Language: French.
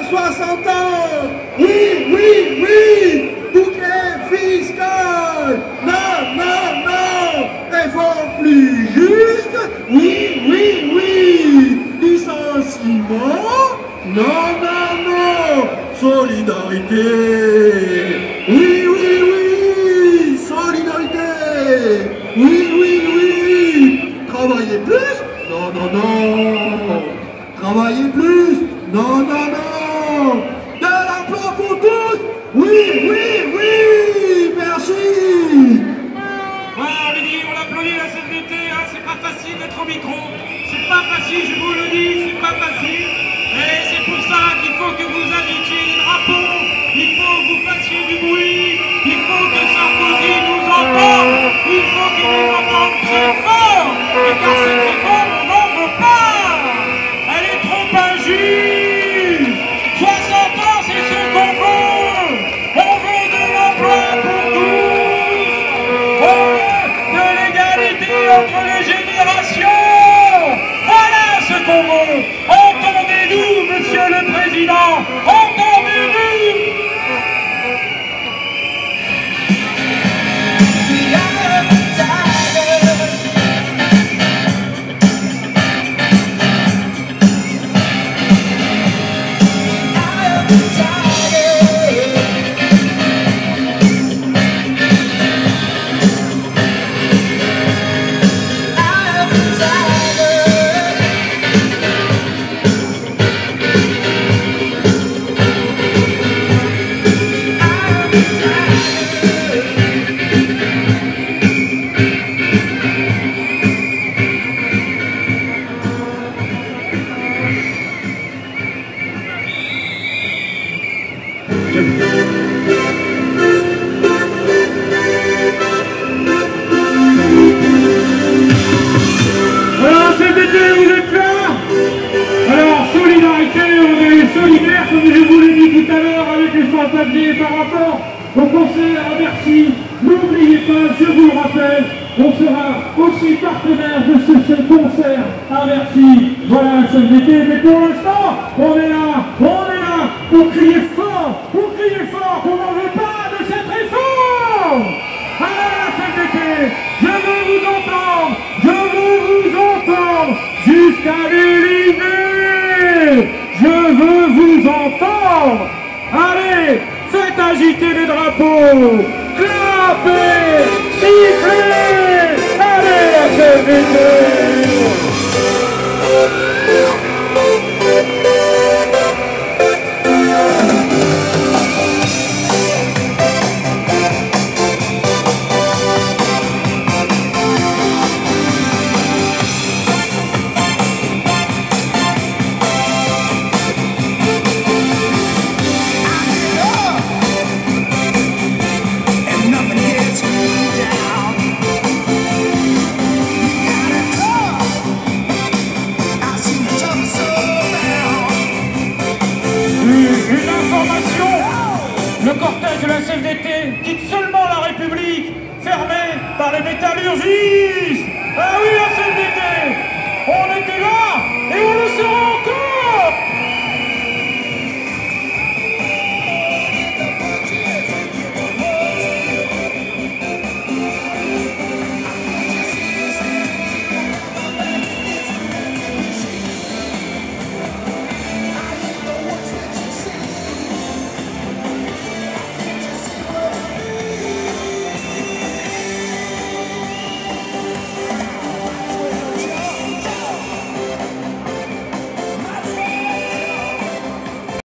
60 ans. Oui, oui, oui. Bouclier fiscal. Non, non, non. Réforme plus juste. Oui, oui, oui. Licenciement. Non, non, non. Solidarité. Oui, oui, oui. Solidarité. Oui, oui, oui. Travailler plus. Non, non, non. Travailler plus. Non, non, non. De l'emploi pour tous. Oui, oui, oui. Merci. Voilà, on l'applaudit la CFDT, hein, c'est pas facile d'être au micro. C'est pas facile, je vous le dis, c'est pas facile. Et c'est pour ça qu'il faut que vous agitiez les drapeaux, il faut que vous fassiez du bruit, il faut que Sarkozy nous entende, il faut qu'il nous entende très fort. Et car cette réforme, on n'en veut pas. Elle est trop injuste. 60 ans, c'est ce qu'on veut. On veut de l'emploi pour tous. On veut de l'égalité entre les générations. Voilà ce qu'on veut. Entendez-nous, Monsieur le Président. Entendez-nous. Alors, CFDT, vous êtes là? Alors, solidarité, on est solidaires, comme je vous l'ai dit tout à l'heure, avec les sans-papiers par rapport au concert à Bercy. N'oubliez pas, je vous le rappelle, on sera aussi partenaire de ce concert à Bercy. Voilà, CFDT, mais pour l'instant, on est là pour crier fort qu'on n'en veut pas de cette réforme. Alors, la CFDT, je veux vous entendre jusqu'à l'Élysée. Je veux vous entendre. Allez, faites agiter les drapeaux. Clapez, sifflez. Allez, la CFDT. Le cortège de la CFDT quitte seulement la République, fermée par les métallurgistes. Ah oui, la CFDT